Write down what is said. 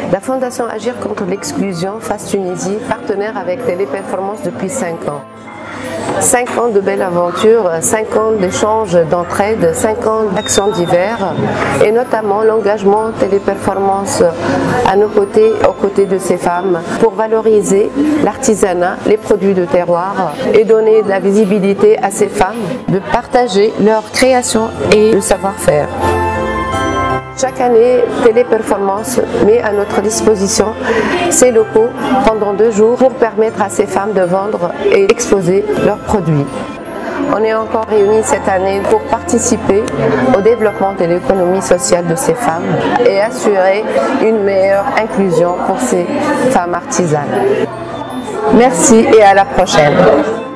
La Fondation Agir contre l'exclusion Face Tunisie, partenaire avec Téléperformance depuis 5 ans. 5 ans de belles aventures, 5 ans d'échanges d'entraide, 5 ans d'actions diverses et notamment l'engagement Téléperformance à nos côtés, aux côtés de ces femmes pour valoriser l'artisanat, les produits de terroir et donner de la visibilité à ces femmes de partager leur création et le savoir-faire. Chaque année, Téléperformance met à notre disposition ses locaux pendant 2 jours pour permettre à ces femmes de vendre et exposer leurs produits. On est encore réunis cette année pour participer au développement de l'économie sociale de ces femmes et assurer une meilleure inclusion pour ces femmes artisanes. Merci et à la prochaine.